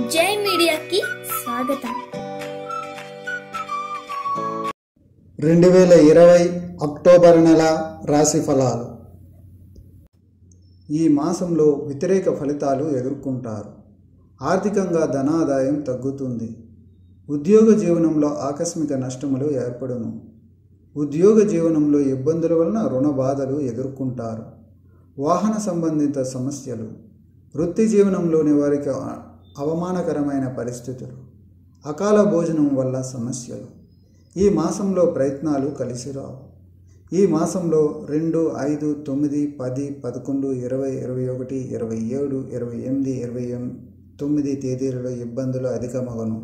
జై మీడియాకి స్వాగతం. 2020 అక్టోబర్ నెల రాశి ఫలాలు. ఈ మాసంలో వ్యతిరేక ఫలితాలు ఎదుర్కొంటారు. ఆర్థికంగా ధనాదాయం తగ్గుతుంది. ఉద్యోగ జీవనంలో ఆకస్మిక నష్టములు ఏర్పడును. ఉద్యోగ జీవనంలో ఇబ్బందుల వలన రుణ బాధలు ఎదుర్కొంటారు. వాహన సంబంధిత సమస్యలు, వృత్తి జీవనంలోని వారికి అవమానకరమైన పరిస్థితులు, అకాల భోజనం వల్ల సమస్యలు. ఈ మాసంలో ప్రయత్నాలు కలిసి రావు. ఈ మాసంలో 2, 5, 9, 10, 11, 20, 21, 27, 28, 29 తేదీలలో ఇబ్బందులు అధికమగును.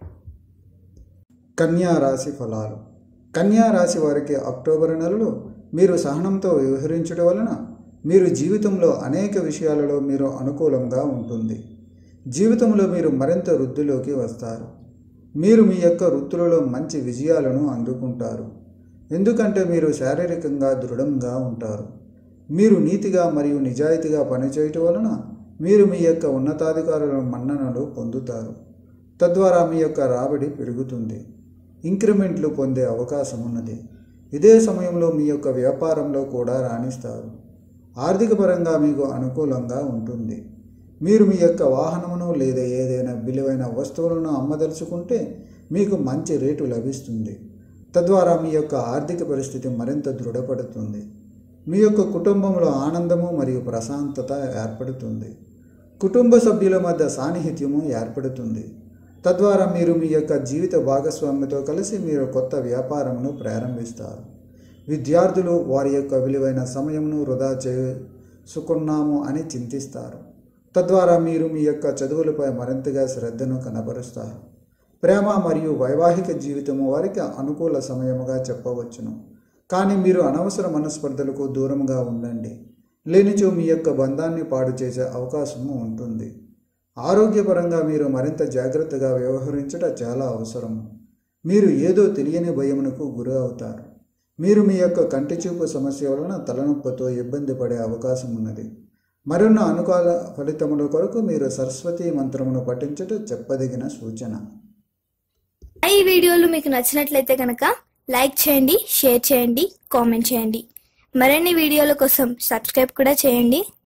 కన్యా రాశి ఫలాలు. కన్యా రాశి వారికి అక్టోబర్ నెలలో మీరు సహనంతో వ్యవహరించడం వలన మీరు జీవితంలో అనేక విషయాలలో మీరు అనుకూలంగా ఉంటుంది. జీవితంలో మీరు మరింత వృద్ధిలోకి వస్తారు. మీరు మీ యొక్క వృత్తులలో మంచి విజయాలను అందుకుంటారు. ఎందుకంటే మీరు శారీరకంగా దృఢంగా ఉంటారు. మీరు నీతిగా మరియు నిజాయితీగా పనిచేయటం వలన మీరు మీ యొక్క ఉన్నతాధికారుల మన్ననలు పొందుతారు. తద్వారా మీ యొక్క రాబడి పెరుగుతుంది. ఇంక్రిమెంట్లు పొందే అవకాశం ఉన్నది. ఇదే సమయంలో మీ యొక్క వ్యాపారంలో కూడా రాణిస్తారు. ఆర్థిక పరంగా మీకు అనుకూలంగా ఉంటుంది. మీరు మీ యొక్క వాహనమును లేదా ఏదైనా విలువైన వస్తువులను అమ్మదలుచుకుంటే మీకు మంచి రేటు లభిస్తుంది. తద్వారా మీ యొక్క ఆర్థిక పరిస్థితి మరింత దృఢపడుతుంది. మీ యొక్క కుటుంబంలో ఆనందము మరియు ప్రశాంతత ఏర్పడుతుంది. కుటుంబ సభ్యుల మధ్య సాన్నిహిత్యము ఏర్పడుతుంది. తద్వారా మీరు మీ యొక్క జీవిత భాగస్వామితో కలిసి మీరు కొత్త వ్యాపారమును ప్రారంభిస్తారు. విద్యార్థులు వారి యొక్క విలువైన సమయమును వృధా చేసుకున్నాము అని చింతిస్తారు. తద్వారా మీరు మీ యొక్క చదువులపై మరింతగా శ్రద్ధను కనబరుస్తారు. ప్రేమ మరియు వైవాహిక జీవితము వారికి అనుకూల సమయముగా చెప్పవచ్చును. కానీ మీరు అనవసర మనస్పర్ధలకు దూరంగా ఉండండి. లేనిచో మీ యొక్క బంధాన్ని పాడు చేసే అవకాశము ఉంటుంది. ఆరోగ్యపరంగా మీరు మరింత జాగ్రత్తగా వ్యవహరించడం చాలా అవసరం. మీరు ఏదో తెలియని భయమునకు గురి అవుతారు. మీరు మీ యొక్క కంటి చూపు సమస్య వలన తలనొప్పితో ఇబ్బంది పడే అవకాశం ఉన్నది. మరిన్ని అనుకూల ఫలితముల కొరకు మీరు సరస్వతి మంత్రమును పఠించటం చెప్పదగిన సూచన. ఈ వీడియోలు మీకు నచ్చినట్లయితే కనుక లైక్ చేయండి, షేర్ చేయండి, కామెంట్ చేయండి. మరిన్ని వీడియోల కోసం సబ్స్క్రైబ్ కూడా చేయండి.